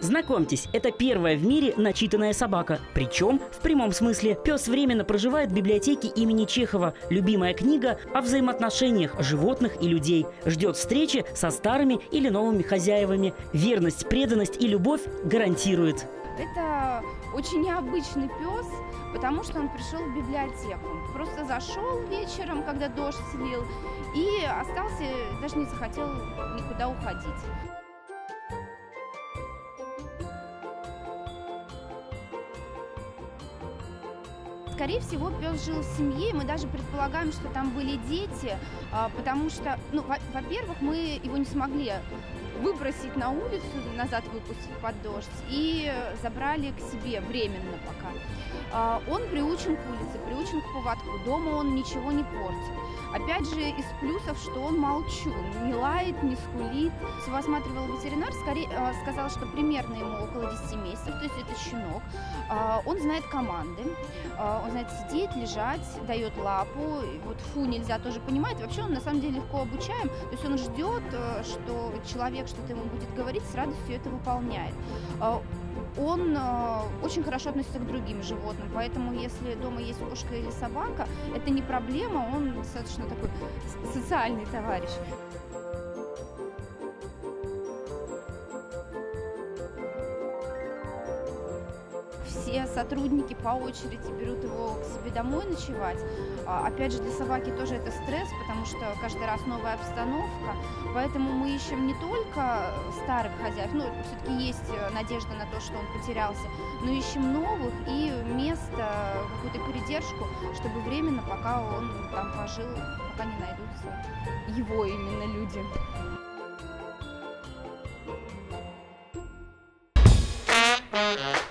Знакомьтесь, это первая в мире начитанная собака. Причем, в прямом смысле, пес временно проживает в библиотеке имени Чехова. Любимая книга о взаимоотношениях животных и людей. Ждет встречи со старыми или новыми хозяевами. Верность, преданность и любовь гарантирует. Это очень необычный пес, потому что он пришел в библиотеку. Просто зашел вечером, когда дождь лил, и остался, даже не захотел никуда уходить. Скорее всего, пес жил в семье, и мы даже предполагаем, что там были дети, потому что, во-первых, мы его не смогли выбросить на улицу, назад выпустить под дождь, и забрали к себе временно пока. Он приучен к улице, приучен к поводку, дома он ничего не портит. Опять же, из плюсов, что он молчун, не лает, не скулит. Его осматривал ветеринар, сказал, что примерно ему около 10 месяцев, то есть это щенок. Он знает команды, он знает сидеть, лежать, дает лапу. Вот фу нельзя тоже понимает. Вообще он на самом деле легко обучаем, то есть он ждет, что человек что-то ему будет говорить, с радостью это выполняет. Он очень хорошо относится к другим животным, поэтому если дома есть кошка или собака, это не проблема, он достаточно такой социальный товарищ. Все сотрудники по очереди берут его к себе домой ночевать. Опять же, для собаки тоже это стресс, потому что каждый раз новая обстановка. Поэтому мы ищем не только старых хозяев, все-таки есть надежда на то, что он потерялся, но ищем новых и место, какую-то передержку, чтобы временно, пока он там пожил, пока не найдутся его именно люди.